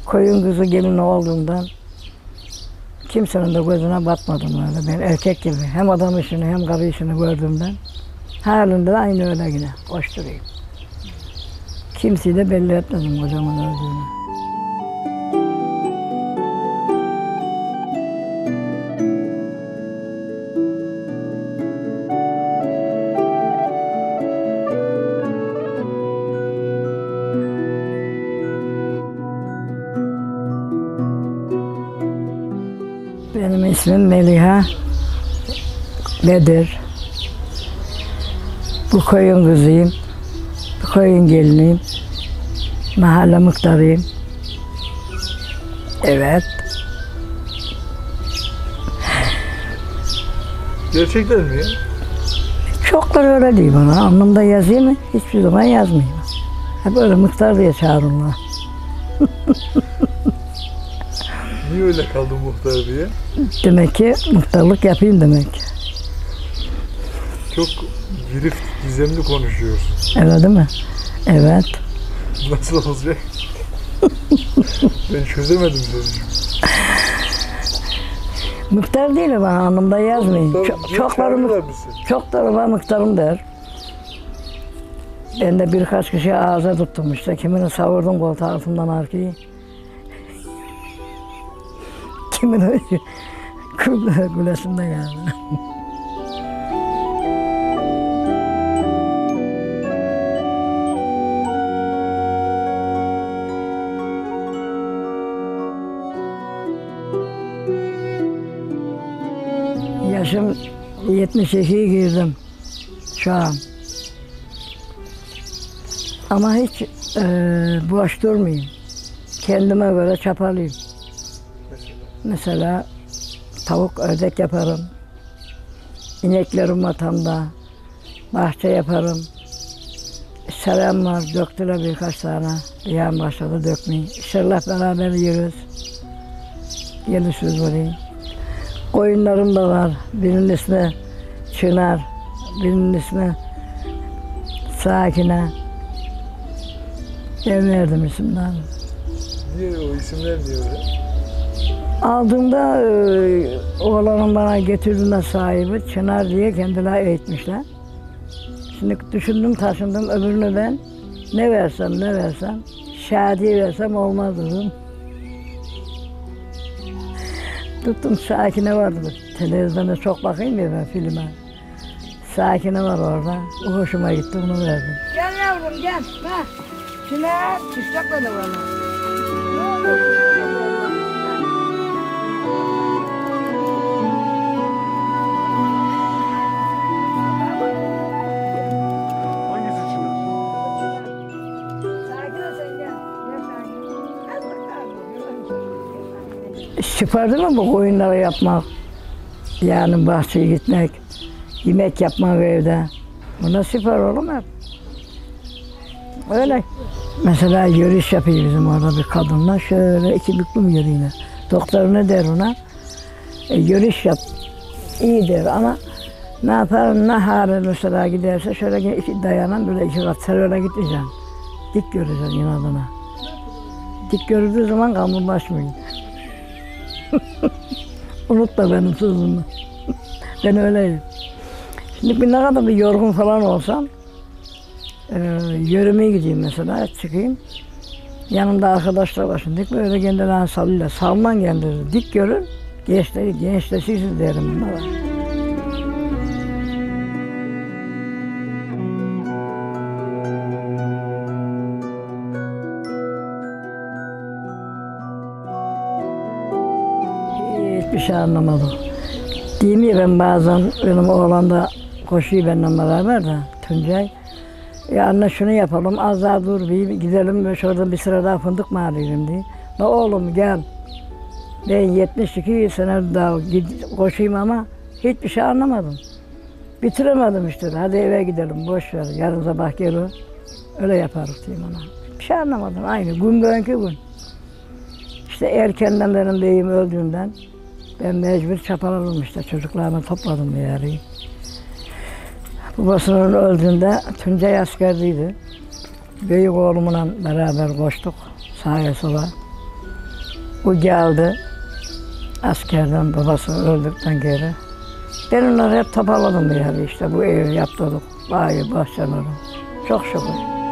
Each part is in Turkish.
Koyun kızı gelin olduğundan kimsenin de gözüne batmadım öyle. Ben erkek gibi hem adam işini hem karı işini gördüğümden halinde de aynı öyle yine koşturayım. Kimseyi de belli etmedim kocamın öldüğünü. Benim ismim Meliha Bedir. Bu köyün kızıyım. Bu köyün geliniyim. Mahalle muhtarıyım. Evet. Gerçekten mi ya? Çoklar öyle değil bana. Alnımda yazayım mı? Hiçbir zaman yazmayayım. Hep öyle muhtar diye çağırırlar. Niye öyle kaldın muhtar diye? Demek ki muhtarlık yapayım demek. Çok girift, gizemli konuşuyorsun. Evet değil mi? Evet. Nasıl olacak? Ben çözemedim seni. Muhtar değil bana, alnımda yazmayayım. Çokları var muhtarım der. Ben de birkaç kişi ağza tuttum işte. Kimini savurdum koltuğu altından arkayı. Kimini gülesim de geldi. Yaşım 72'ye girdim şu an. Ama hiç boş durmayayım. Kendime göre çapalıyım. Mesela tavuk, ördek yaparım. İneklerim vatamda. Bahçe yaparım. Serem var, döktüler birkaç tane. Yağın başladı dökmeyi. İnşallah beraber yeriz. Gelişiriz oraya. Koyunlarım da var. Birinin ismi Çınar, birinin ismi Sakine. Ben verdim isimlerini. Niye o isimler niye öyle? Aldığımda oğlanın bana getirdiğinde sahibi Çınar diye kendileri eğitmişler. Şimdi düşündüm taşındım öbürünü ben ne versem Şadiye versem olmaz dedim. Tuttum Sakine vardı. Televizyonda çok bakayım ya ben filme. Sakine var orada. O hoşuma gitti onu verdim. Gel yavrum gel. Bak. Çınar çıkacaklar bana. Ne olur. Süperdi mi bu koyunları yapmak? Yani bahçeye gitmek, yemek yapmak evde. Buna süper olur mu? Öyle. Mesela yürüyüş yapıyor bizim orada bir kadınla. Şöyle iki büklüm yürüyüne. Doktor ne der ona? Yürüyüş yap. İyi der ama ne yapar? Ne hare mesela giderse şöyle iki dayanan böyle iki kat seröyle gitmeyeceksin. Dik göreceksin inadına. Dik görüldüğü zaman kamburlaşmıyor. Unutma benim sözümü. Ben öyleyim. Şimdi ne kadar bir yorgun falan olsam, yürümeye gideyim mesela, çıkayım. Yanımda arkadaşlar var şimdi, böyle kendilerini salıyla, salman kendileri, dik görür, gençleşirsiniz derim bunlara. Hiçbir şey anlamadım. Değil mi ben bazen benim oğlan da koşuyor benimle beraber de Tuncay. Ya anne şunu yapalım az daha dur bir gidelim ve şurada bir sıra daha fındık mı arayalım diye. La oğlum gel. Ben 72 sene daha koşayım ama hiçbir şey anlamadım. Bitiremedim işte. Hadi eve gidelim boş ver. Yarın sabah gelir. Öyle yaparız diyeyim ona. Bir şey anlamadım aynı gün bugünkü gün. İşte erkenden benim beyim öldüğünden ben mecbur çapaladım işte çocuklarımı topladım bir yere. Babasının öldüğünde Tuncay askerdiydi. Büyük oğlumla beraber koştuk sağa sola. Bu geldi askerden, babası öldükten geri. Ben onları hep toparladım yani işte bu evi yaptırdık. Bayi, bahçeleri. Çok şükür.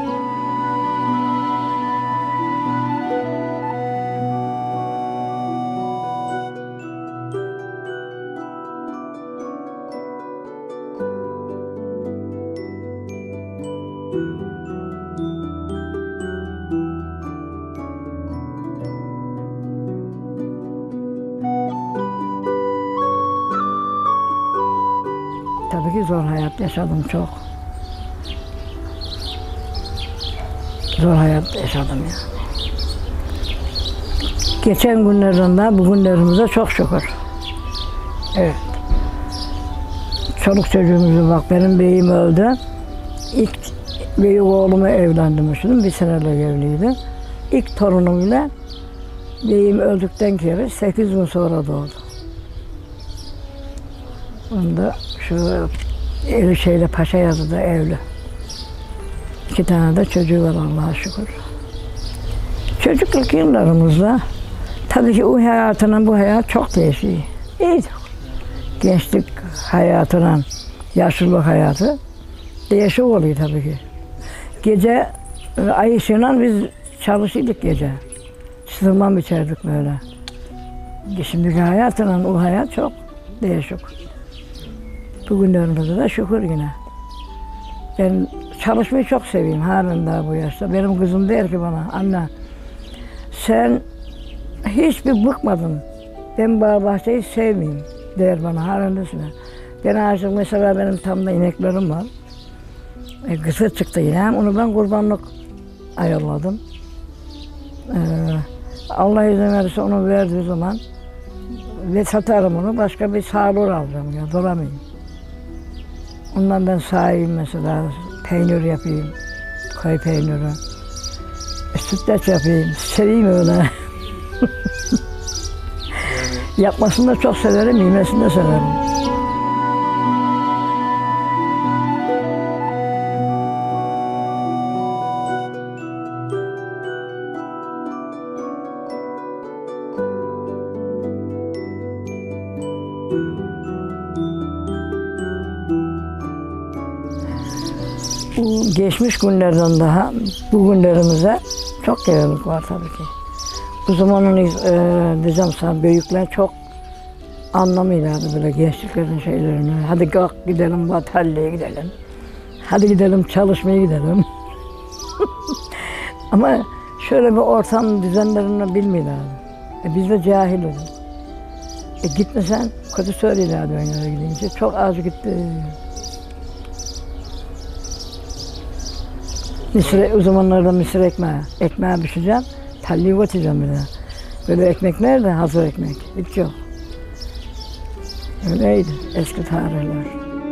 Tabii ki zor hayat yaşadım çok. Zor hayat yaşadım ya. Geçen günlerden de bugünlerimize çok şükür. Evet. Çoluk çocuğumuzu bak benim beyim öldü. İlk büyük oğlumu evlendirmiştim. Bir senelik evliydi. İlk torunumla beyim öldükten geri 8 gün sonra doğdu. Onda şu Erişehir'de Paşayazı'da evli. 2 tane de çocuğu var Allah'a şükür. Çocukluk yıllarımızda tabii ki o hayatının bu hayat çok değişiyor. İyiydi. Gençlik hayatının yaşlılık hayatı değişik oluyor tabii ki. Gece ay ışığıyla biz çalışıyorduk gece. Sırman biçerdik böyle. Şimdiki hayatının o hayat çok değişik. Bugünlerimizde de şükür yine. Ben çalışmayı çok seviyorum halen daha bu yaşta. Benim kızım der ki bana, anne sen hiçbir bıkmadın. Ben bağ bahçeyi sevmeyeyim der bana halen de. Ben aşık mesela benim tam da ineklerim var. Kısır çıktı yine. Onu ben kurbanlık ayarladım. Allah izin verirse onu verdiği zaman ve satarım onu. Başka bir sağlur alacağım ya. Dolamayayım. Ondan ben sağayım mesela. Peynir yapayım. Koy peyniri. Sütlaç yapayım. Seveyim öyle. Yapmasını da çok severim. Yemesini de severim. Bu geçmiş günlerden daha bugünlerimize çok gerilik var tabii ki. Bu zamanın diyeceğim sana büyükler çok anlamıyorlardı böyle gençliklerin şeylerini. Hadi kalk gidelim batalyaya gidelim. Hadi gidelim çalışmaya gidelim. Ama şöyle bir ortam düzenlerini bilmiyorlardı. Biz de cahil olduk. Gitmesen kötü söylüyorlardı oyunlara gidince. Çok az gitti. O zamanlarda mısır ekmeği pişireceğim, telliyi batacağım bir de. Böyle ekmek nerede? Hazır ekmek, hiç yok. Öyleydi eski tarihler.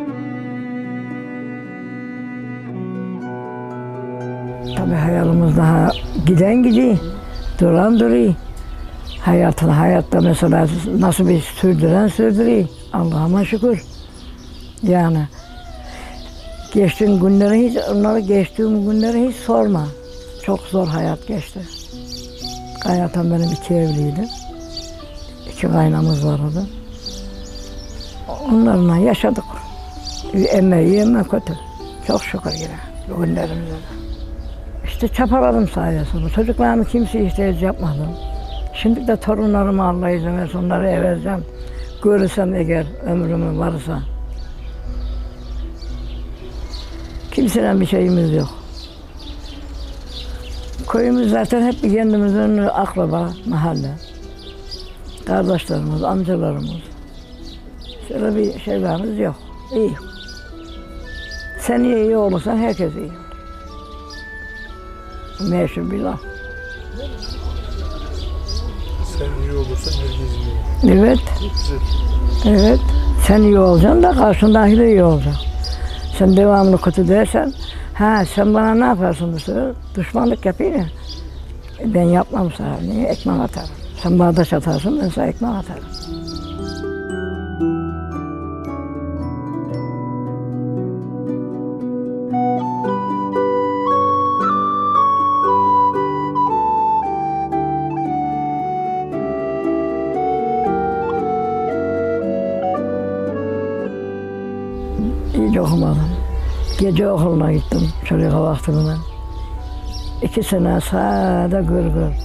Tabii hayalimiz daha giden gidiyor, duran duruyor. Hayatta mesela nasıl bir sürdürüyor. Allah'ıma şükür. Yani. Geçtiğim günleri hiç sorma. Çok zor hayat geçti. Hayatım benim 2 evliydi. 2 kaynamız vardı. Onlarla yaşadık. Emme kötü. Çok şükür yine bu günlerimize de. İşte çapaladım sayesinde. Çocuklarımı kimseye ihtiyaç yapmadım. Şimdi de torunlarımı Allah izin versin onları vereceğim. Görürsem eğer ömrümün varsa. Kimseden bir şeyimiz yok. Köyümüz zaten hep kendimizin akraba, mahalle. Kardeşlerimiz, amcalarımız. Şöyle bir şeylerimiz yok. İyi. Sen iyi olursan herkes iyi olur. Meşhur bir laf. Sen iyi olursan herkes iyi olur. Evet. Güzel. Evet. Sen iyi olacaksın da karşındaki de iyi olacak. Sen devamlı kötü dersen, sen bana ne yaparsın bu sefer? Düşmanlık yapayım ya. Ben yapmam sana, niye? Ekmek atarım. Sen bağdaş atarsın, ben sana ekmek atarım. okumadım. Gece okuluna gittim çocuk vaktimden. 2 sene sağda gırgır.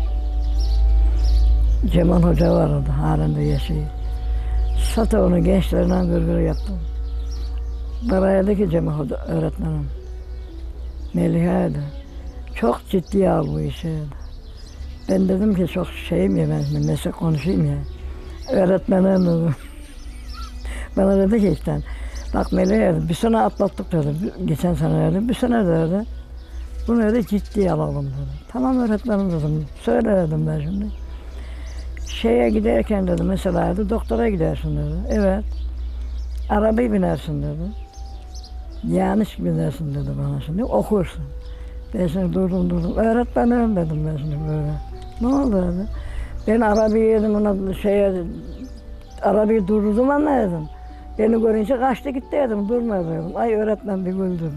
Cemal Hoca vardı halen de yaşıyor. Sata onu gençlerden gırgır yaptım. Baraya'da ki Cemal Hoca öğretmenim. Meliha'ydı. Çok ciddiye al bu işi. Ben dedim ki çok şeyim ya ben meslek konuşayım ya. Öğretmenim dedim. Bana dedi ki işte bak Meliha'ydı bir sene atlattık dedi. Geçen sene dedi bir sene dedi. Bunu öyle ciddiye alalım dedi. Tamam öğretmenim dedim. Söyle dedim ben şimdi. Şeye giderken dedi mesela dedi, doktora gidersin dedi. Evet. Arabayı binersin dedi. Yanlış binersin dedi bana şimdi. Okursun. Ben şimdi durdum. Öğretmenim dedim ben şimdi böyle. Ne oldu dedi. Ben arabayı yedim ona arabayı durdurdum anladım. Beni görünce kaçtı gitti dedim. Durma dedim. Ay öğretmen bir güldü.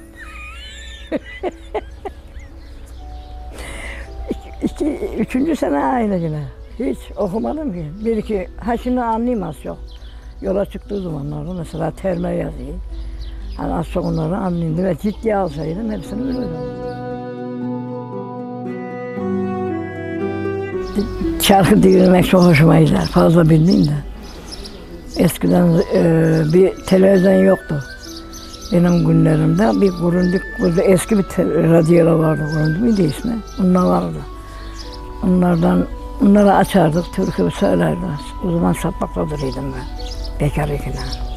Üçüncü sene aynı yine. Hiç okumadım ki. Bir iki, şimdi anlayayım az çok. Yola çıktığı zamanlarda mesela terme yazıyı. Hani az çok onları anlayayım. Ve ciddiye alsaydım hepsini bilirdim. Şarkı dinlemek çok hoşuma gider. Fazla bilmeyeyim de. Eskiden bir televizyon yoktu. Benim günlerimde bir Grundig, burada eski bir radyolar vardı. Grundig miydi ismi? Onlar vardı. Onları açardık, türkü söylerdik. O zaman Saplak'ta duruyordum ben. Bekar ikine.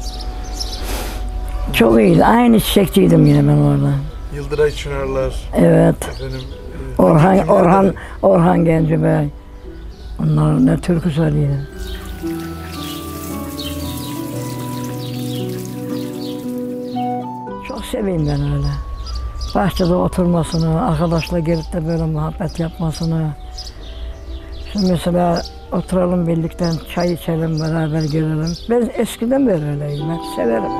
Çok iyiydi. Aynı çiçekçiydim yine ben orada. Yıldıray Çınarlar. Evet. Efendim, Orhan Gencebay. Onlar ne türkü söylüyordu. Çok seveyim ben öyle. Bahçede oturmasını, arkadaşla gelip de böyle muhabbet yapmasını. Şimdi mesela oturalım birlikte, çay içelim, beraber gelelim. Ben eskiden beri öyleyim, ben severim.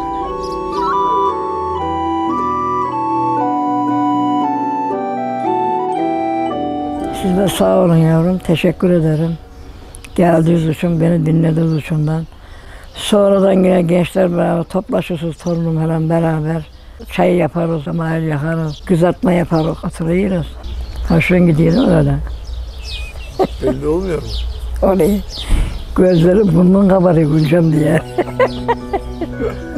Siz de sağ olun yavrum, teşekkür ederim. Geldiğiniz için, beni dinlediğiniz için. Sonradan yine gençler beraber toplaşıyoruz, torunum falan beraber. Çay yaparız, mahal yakarız, kızartma yaparız, oturuyoruz. Hoşuna gidiyor öyle. Belli olmuyor mu? Öyle gözleri burnun kabarıyor güleceğim diye.